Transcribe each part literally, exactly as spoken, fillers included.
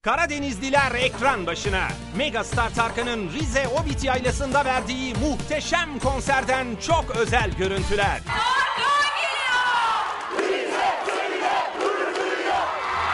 Karadenizliler ekran başına. Megastar Tarkan'ın Rize Obit Yaylası'nda verdiği muhteşem konserden çok özel görüntüler. Tarkan geliyor! Rize seninle gurur duyuyor.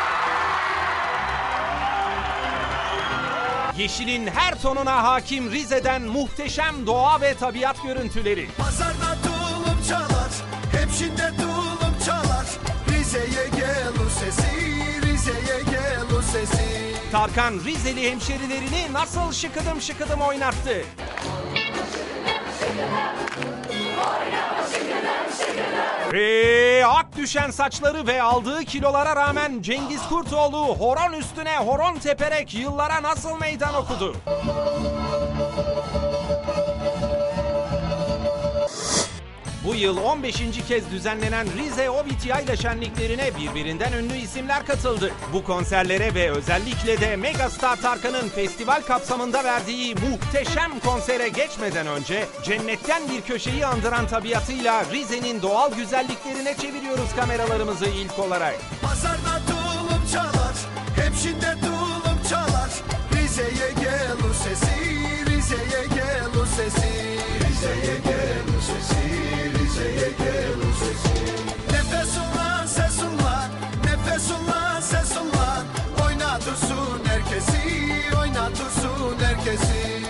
Yeşilin her tonuna hakim Rize'den muhteşem doğa ve tabiat görüntüleri. Pazarda tulum çalar, hemşinde tulum çalar. Rize'ye gel o sesi, Rize'ye gel o sesi. Tarkan Rizeli hemşerilerini nasıl şıkıdım şıkıdım oynattı. Ve ak düşen saçları ve aldığı kilolara rağmen Cengiz Kurtoğlu horon üstüne horon teperek yıllara nasıl meydan okudu. Bu yıl on beşinci kez düzenlenen Rize Obit Yayla şenliklerine birbirinden ünlü isimler katıldı. Bu konserlere ve özellikle de Megastar Tarkan'ın festival kapsamında verdiği muhteşem konsere geçmeden önce cennetten bir köşeyi andıran tabiatıyla Rize'nin doğal güzelliklerine çeviriyoruz kameralarımızı ilk olarak. Pazarda tulum çalar, hemşinde tulum çalar. Rize'ye gel o sesi, Rize'ye gel o sesi. Rize'ye gel o sesi, Rize'ye gel o sesi. Nefes ulan ses ulan, nefes ulan ses ulan. Oynatırsın herkesi, oynatırsın herkesi.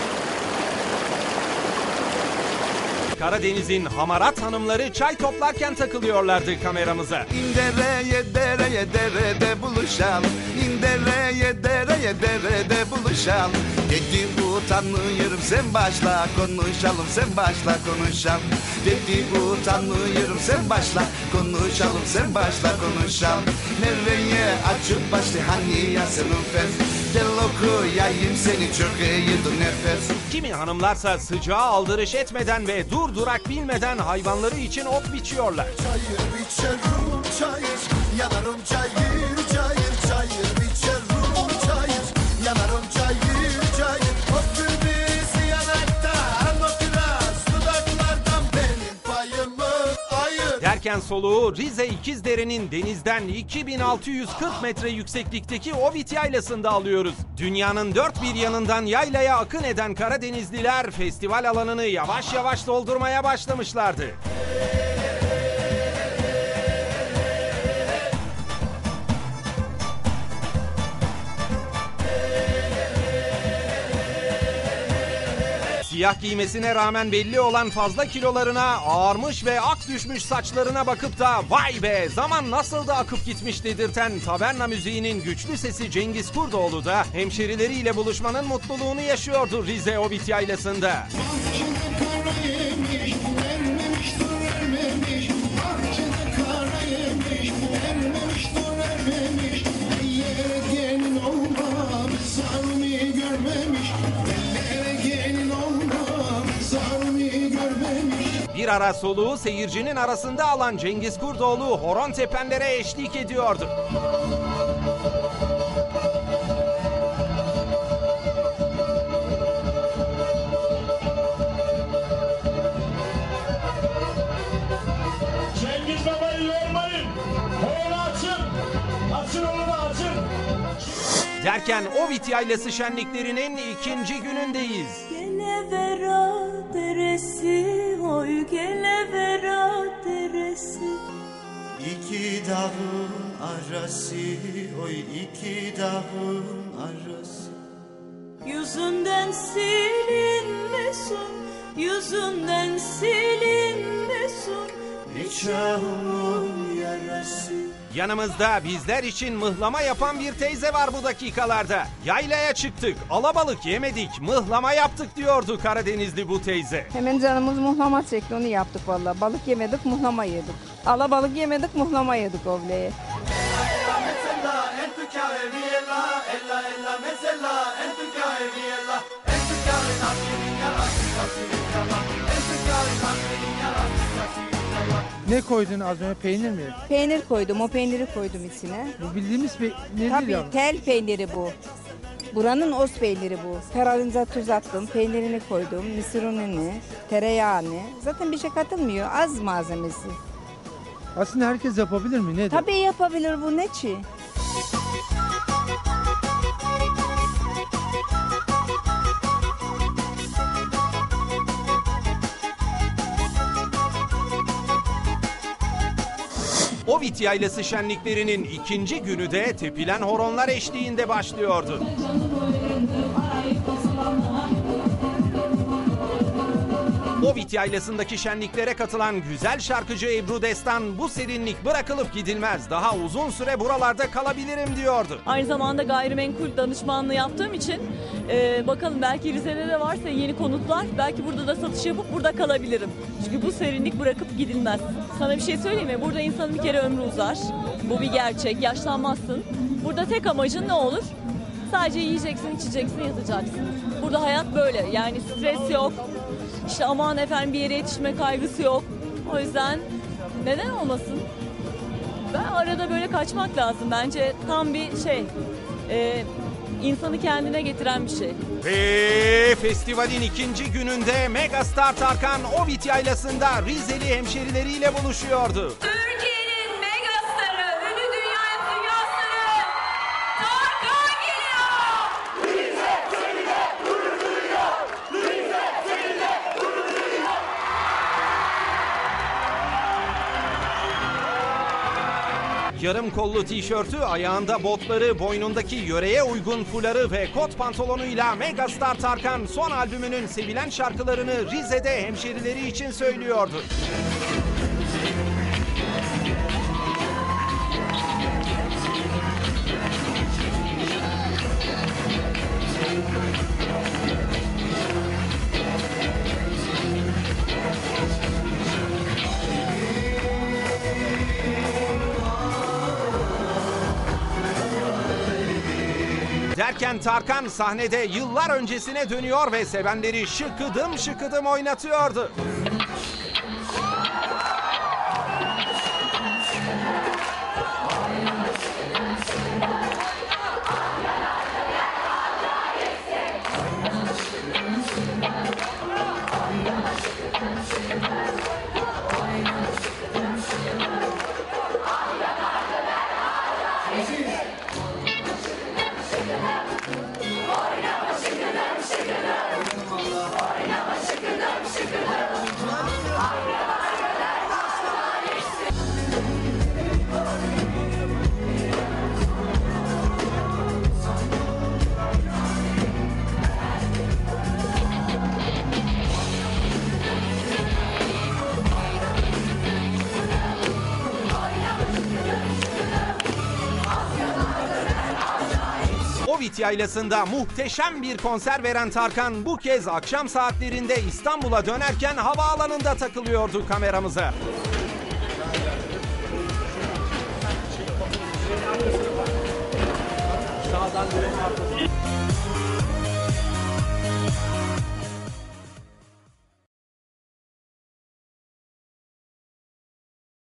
Karadeniz'in hamarat hanımları çay toplarken takılıyorlardı kameramıza. İndereye dereye derede buluşalım. İndereye dereye derede buluşalım. Dedi utanmıyorum sen başla konuşalım, sen başla konuşalım. Dedi utanmıyorum sen başla konuşalım, sen başla konuşalım. Nereye açıp başla hani yasın nefes. Gel okuyayım seni çok iyidir nefes. Kimi hanımlarsa sıcağa aldırış etmeden ve dur durak bilmeden hayvanları için ot biçiyorlar. Çayır biçerim çayır, yanarım çayır çayır. Çayır biçerim çayır, yanarım çayır çayır. O bizi yanaktan, o biraz dudaklardan benim payımı ayır. Derken soluğu Rize İkizdere'nin denizden iki bin altı yüz kırk metre yükseklikteki Obit Yaylası'nda alıyoruz. Dünyanın dört bir yanından yaylaya akın eden Karadenizliler festival alanını yavaş yavaş doldurmaya başlamışlardı. Siyah giymesine rağmen belli olan fazla kilolarına, ağarmış ve ak düşmüş saçlarına bakıp da vay be zaman nasıl da akıp gitmiş dedirten taverna müziğinin güçlü sesi Cengiz Kurtoğlu da hemşerileriyle buluşmanın mutluluğunu yaşıyordu Rize Obit Yaylası'nda. Bir ara soluğu seyircinin arasında alan Cengiz Kurtoğlu horon tepenlere eşlik ediyordu. Cengiz Baba'yı yormayın. Horonu açın. Açın onu da açın. Derken Obit Yaylası şenliklerinin ikinci günündeyiz. Gelevera deresi, oy gelevera deresi. İki dağın arası, oy iki dağın arası. Yüzünden silinmesin, yüzünden silinmesin. Nikahımın yarası. Yanımızda bizler için mıhlama yapan bir teyze var bu dakikalarda. Yaylaya çıktık, alabalık yemedik, mıhlama yaptık diyordu Karadenizli bu teyze. Hemen canımız muhlama çekti, onu yaptık vallahi. Balık yemedik, muhlama yedik. Alabalık yemedik, muhlama yedik obleye. Ne koydun az önce? Peynir mi? Peynir koydum, o peyniri koydum içine. Bu bildiğimiz peynir Tabii değil ama. tel peyniri bu. Buranın öz peyniri bu. Karadenize tuz attım, peynirini koydum, mısır ununu, tereyağını. Zaten bir şey katılmıyor, az malzemesi. Aslında herkes yapabilir mi? Nedir? Tabii yapabilir bu, ne çi? Ovit Yaylası şenliklerinin ikinci günü de tepilen horonlar eşliğinde başlıyordu. Ovit Yaylası'ndaki şenliklere katılan güzel şarkıcı Ebru Destan bu serinlik bırakılıp gidilmez, daha uzun süre buralarda kalabilirim diyordu. Aynı zamanda gayrimenkul danışmanlığı yaptığım için e, bakalım belki Rize'de de varsa yeni konutlar, belki burada da satış yapıp burada kalabilirim. Çünkü bu serinlik bırakıp gidilmez. Sana bir şey söyleyeyim mi? Burada insanın bir kere ömrü uzar. Bu bir gerçek. Yaşlanmazsın. Burada tek amacın ne olur? Sadece yiyeceksin, içeceksin, yatacaksın. Burada hayat böyle. Yani stres yok. İşte aman efendim bir yere yetişme kaygısı yok. O yüzden neden olmasın? Ben arada böyle kaçmak lazım. Bence tam bir şey, e, insanı kendine getiren bir şey. Ve festivalin ikinci gününde megastar Tarkan Ovit Yaylası'nda Rizeli hemşerileriyle buluşuyordu. Türkiye'nin megastarı, ünlü dünya dünya starı Tarkan geliyor. Rize seninle gurur duyuyor. Rize seninle gurur duyuyor. Yarım kollu tişörtü, ayağında botları, boynundaki yöreye uygun fuları ve kot pantolonuyla megastar Tarkan son albümünün sevilen şarkılarını Rize'de hemşerileri için söylüyordu. Derken Tarkan sahnede yıllar öncesine dönüyor ve sevenleri şıkıdım şıkıdım oynatıyordu. Ovit Yaylası'nda muhteşem bir konser veren Tarkan bu kez akşam saatlerinde İstanbul'a dönerken havaalanında takılıyordu kameramıza. Sağdan